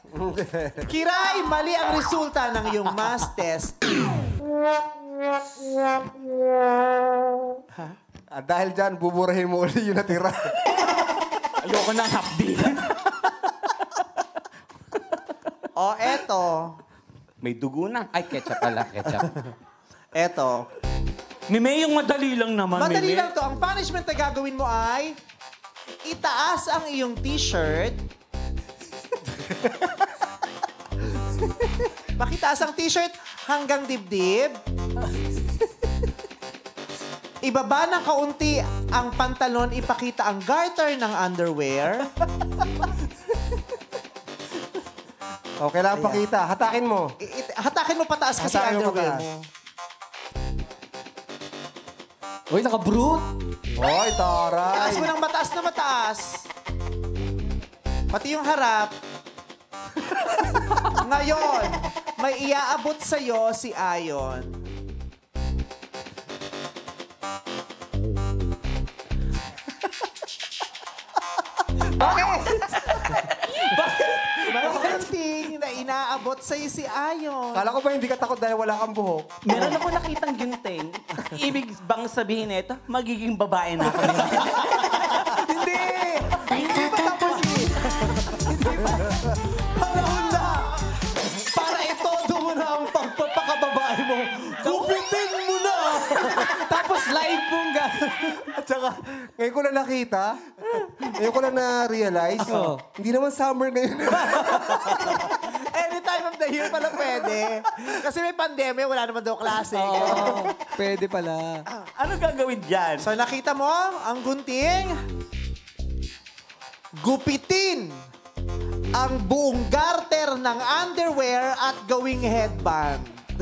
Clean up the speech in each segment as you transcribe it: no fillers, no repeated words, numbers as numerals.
Kiray, mali ang resulta ng iyong mass testing. Dahil dyan, buburahin mo ulit yung natira. Ayoko ng hapdi. O, eto. May dugo na. Ay, ketchup pala, ketchup. Eto. Mime, yung madali lang naman, Madali Mime. lang to. Ang punishment na gagawin mo ay itaas ang iyong t-shirt. Pakitaas ang t-shirt hanggang dibdib. Ibaba ng kaunti ang pantalon, ipakita ang garter ng underwear. Kailangan pakita. Hatakin mo. Hatakin mo pataas kasi Hatakin mo underwear pataas. mo. Uy, naka-brute. Hoy, taray. Taas mo ng mataas na mataas. Pati yung harap. Ngayon, may iaabot sa'yo si Ayon. Bakit? May something na inaabot sa'yo si Ayon. Kala ko ba hindi ka takot dahil wala kang buhok? Meron ako nakitang ginting. Ibig bang sabihin ito, magiging babae na ako. Hindi! Hindi pa tapos eh. Hindi pa. Panahon na! Para itodo mo na ang pagpapakababae mo. Gupitin mo na! Tapos live mong gano'n. At saka, ngayon ko lang nakita, ngayon ko lang na-realize, hindi naman summer ngayon. Any time of the year pala pwede. Kasi may pandemya, wala naman daw klase. Pwede pala. Ano gagawin dyan? So nakita mo, ang gunting, gupitin ang buong garter ng underwear at gawing headband.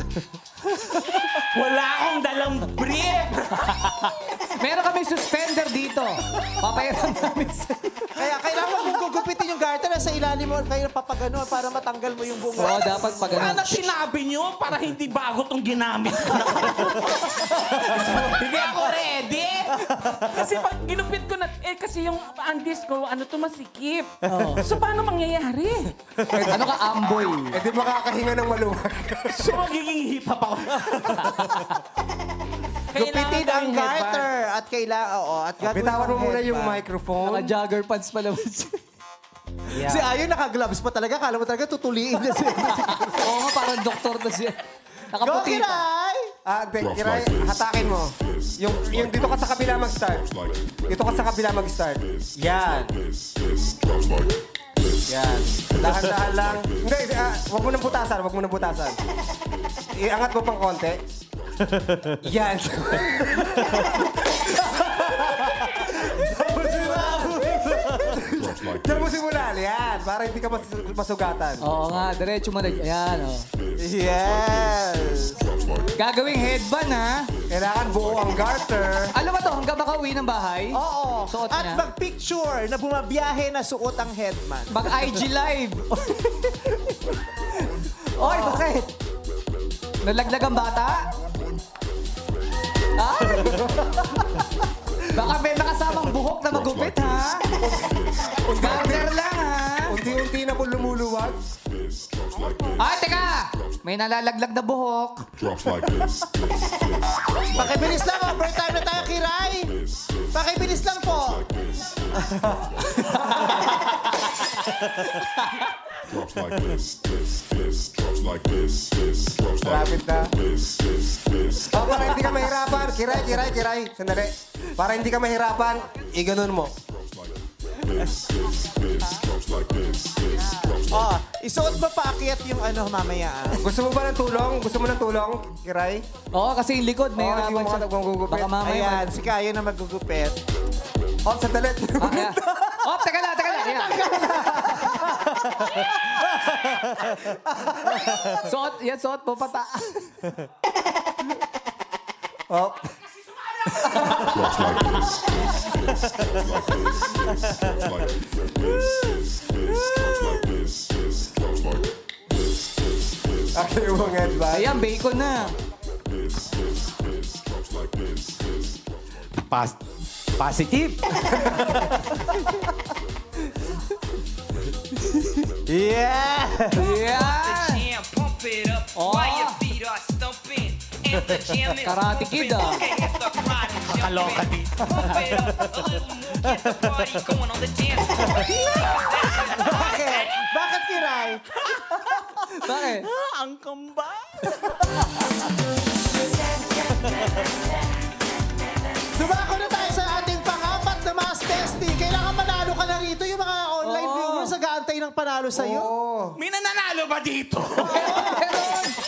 Wala akong dalang brief! Meron kami suspender dito. Papayaran namin sa'yo. Kaya kailangan mong gugupitin yung garter na sa ilalim mo kayo papagano para matanggal mo yung buong Oo, dapat pag Ano ganun. sinabi nyo para hindi bago tong ginamit ko? Hindi ako ready! Kasi pag ginupit ko na, kasi yung andis ko, ano to masikip. So paano mangyayari? Ano ka, amboy? Eh di makakahinga ng maluwag. So magiging hip-hop ako. Gupitin ang garter at kailangan, at gagawin Bitawan mo ang muna yung headband. microphone. Naka-jogger pants pa naman siya. Si Ayon naka-gloves pa talaga. Kala mo talaga tutuliin na siya. Oo nga, parang doktor na siya. Go, Nakaputi pa. Kiray! Kiray, hatakin mo. Yung dito ka sa kabila mag-start. Dito ka sa kabila mag-start. Yan. Yan. Dahan-dahan lang. Hindi, wag mo nang butasan, wag mo nang butasan. Iangat mo pang konti. Yan. Diyan mo simulan. Yan. Para hindi ka masugatan. Oo nga, diretso mo na. Ayan, oh. Yes! Gagawing headband, ha? Kailangan buo ang garter. Alam mo to, hanggang makauwi ng bahay? Oo. Suot At niya. mag-picture na bumabiyahe na suot ang headband. Mag-IG live. Oy, bakit? Nalaglag ang bata? Ay! Baka may nakasamang buhok na magupit, ha? Garter lang, ha? Unti-unti na po lumuluwag. Ay, teka! May nalalaglag na buhok. Pakibilis lang, overtime na tayo, Kiray! Pakibilis lang po! Lapit na. Para hindi ka mahirapan. Kiray. Sandali. Para hindi ka mahirapan, iganon mo. Isuot mo paakyat yung ano mamaya. Gusto mo ba ng tulong? Gusto mo ng tulong, Kiray? Oo, kasi yung likod, may Oo, yung mga nagugupit. Baka mamaya. Ayan, si Kaya na magugupit. Sandali. Ayan. Teka lang. Ayan. Suot mo pata. Okay, yung headband. Ayan, bacon na. Positive. Yeah! Yan! Pump it up while your feet are stumping. And the jam is Karate Kid, ah. Okay, it's the crowd is jumping. Pump it up a little more. Get the party going on the dance floor. Bakit? Bakit, Kiray? Bakit? Ang kamba. Dumako na tayo sa ating pang-apat na mass testing. Kailangan manalo ka na rito. Yung mga online viewers nag-aantay ng panalo sa'yo. Oo. May nananalo ba dito? Meron!